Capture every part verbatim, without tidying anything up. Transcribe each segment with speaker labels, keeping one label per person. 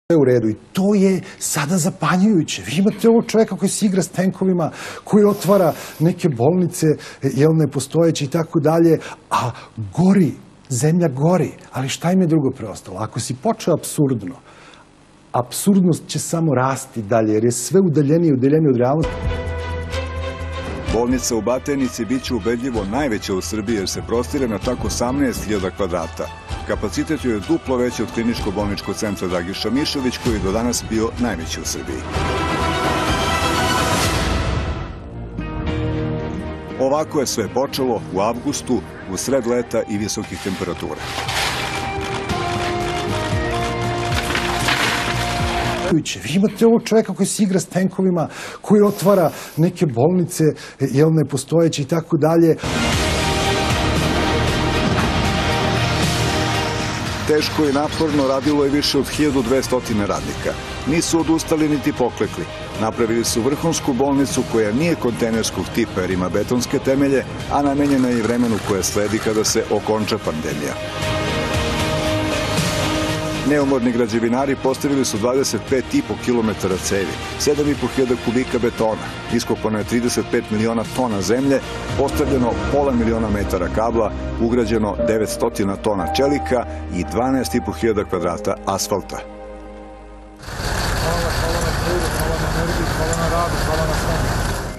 Speaker 1: u redu i to je sada zapanjujuće. Vi imate ovog čoveka koji se igra s tenkovima, koji otvara neke bolnice, jel nepostojeće i tako dalje, a gori, zemlja gori. Ali šta im je drugo preostalo? Ako si počeo apsurdno, apsurdnost će samo rasti dalje, jer je sve udaljenije i udaljenije od realnosti.
Speaker 2: Bolnica u Batajnici biće ubedljivo najveća u Srbiji jer se prostire na čak osamnaest hiljada kvadrata. Kapacitet joj je duplo veći od kliničko-bolničkog centra Dragiša Mišović, koji je do danas bio najveći u Srbiji. Ovako je sve počelo u avgustu, u sred leta i visokih temperatura.
Speaker 1: Vi imate ovog čoveka koji se igra s tenkovima, koji otvara neke bolnice, jel nepostojeće i tako dalje.
Speaker 2: Teško i naporno radilo je više od hiljadu dvesta radnika. Nisu odustali niti poklekli. Napravili su vrhunsku bolnicu koja nije kontejnerskog tipa jer ima betonske temelje, a namenjena je i vremenu koje sledi kada se okonča pandemija. Neumorni građevinari postavili su dvadeset pet i po kilometara cevi, sedam i po hiljada kubika betona, iskopano je trideset pet miliona tona zemlje, postavljeno pola miliona metara kabla, ugrađeno devetsto tona čelika i dvanaest i po hiljada kvadrata asfalta.
Speaker 3: Hvala, hvala na trudu, hvala na energiji, hvala na radu, hvala na svemu.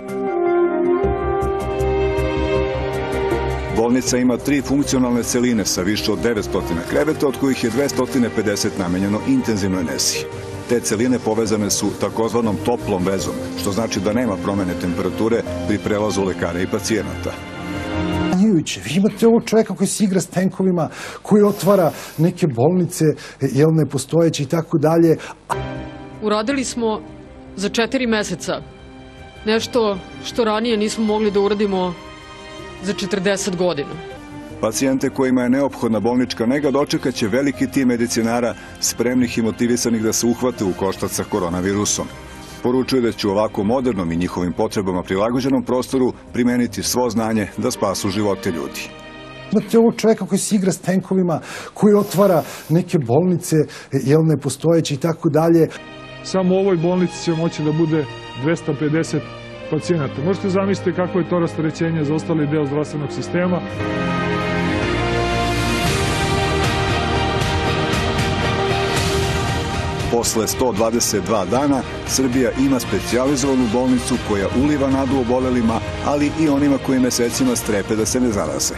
Speaker 2: Bolnica ima tri funkcionalne celine sa više od devetsto kreveta, od kojih je dvesta pedeset namenjeno intenzivnoj nesi. Te celine povezane su takozvanom toplom vezom, što znači da nema promene temperature pri prelazu lekara i pacijenata.
Speaker 1: Vi imate ovog čoveka koji se igra s tenkovima, koji otvara neke bolnice, jel nepostojeće i tako dalje.
Speaker 4: Uradili smo za četiri meseca nešto što ranije nismo mogli da uradimo za četrdeset godina.
Speaker 2: Pacijente kojima je neophodna bolnička nega dočekaće veliki tim medicinara spremnih i motivisanih da se uhvate u koštac sa koronavirusom. Poručuju da će u ovako modernom i njihovim potrebama prilagođenom prostoru primeniti svo znanje da spasu živote ljudi.
Speaker 1: Imate ovog čoveka koji se igra s tenkovima, koji otvara neke bolnice, jel nepostojeće i tako dalje.
Speaker 3: Samo u ovoj bolnici će moći da bude dvesta pedeset pacijenata. Možete zamisliti kako je to rasterećenje za ostali deo zdravstvenog sistema.
Speaker 2: Posle sto dvadeset dva dana Srbija ima specijalizovanu bolnicu koja uliva nadu obolelima, ali i onima koji mesecima strepe da se ne zaraze.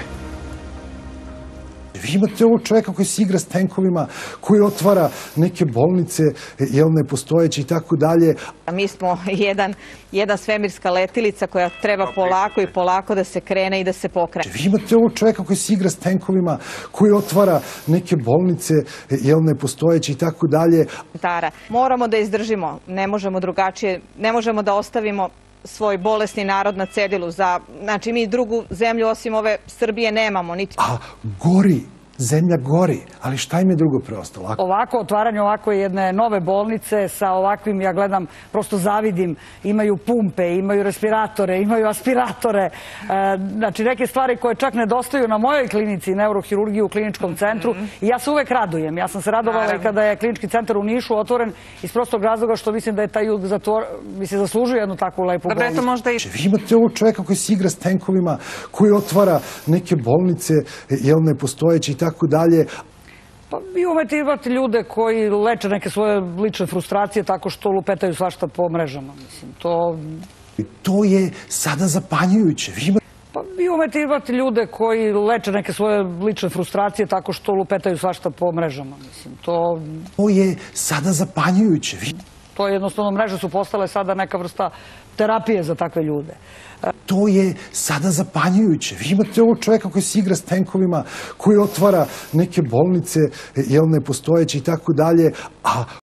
Speaker 1: Vi imate ovog čoveka koji se igra s tenkovima, koji otvara neke bolnice, jel nepostojeće i tako dalje.
Speaker 5: Mi smo jedan, jedna svemirska letilica koja treba polako i polako da se krene i da se pokrene.
Speaker 1: Vi imate ovog čoveka koji se igra s tenkovima, koji otvara neke bolnice, jel nepostojeće i tako dalje.
Speaker 5: Moramo da izdržimo, ne možemo drugačije, ne možemo da ostavimo svoj bolesni narod na cedilu. Znači, mi drugu zemlju osim ove Srbije nemamo.
Speaker 1: A gori, zemlja gori, ali šta im je drugo preostalo?
Speaker 6: Ovako, otvaranje ovako jedne nove bolnice sa ovakvim, ja gledam, prosto zavidim, imaju pumpe, imaju respiratore, imaju aspiratore, znači neke stvari koje čak nedostaju na mojoj klinici, neurohirurgiji u kliničkom centru, i ja se uvek radujem. Ja sam se radovala i kada je klinički centar u Nišu otvoren iz prostog razloga što mislim da je taj jug zaslužuje jednu takvu lepu bolnicu.
Speaker 1: Vi imate ovog čoveka koji se igra s tenkovima, koji otvara neke bolnice, jel nepostojeće i tako dalje.
Speaker 6: Pa vi umete imati ljude koji leče neke svoje lične frustracije tako što lupetaju svašta po mrežama.
Speaker 1: To je sada zapanjujuće.
Speaker 6: Pa vi umete imati ljude koji leče neke svoje lične frustracije tako što lupetaju svašta po mrežama.
Speaker 1: To je sada zapanjujuće.
Speaker 6: To je jednostavno, mreže su postale sada neka vrsta terapije za takve ljude.
Speaker 1: To je sada zapanjujuće. Vi imate ovog čoveka koji se igra s tenkovima, koji otvara neke bolnice, jel nepostojeće i tako dalje, a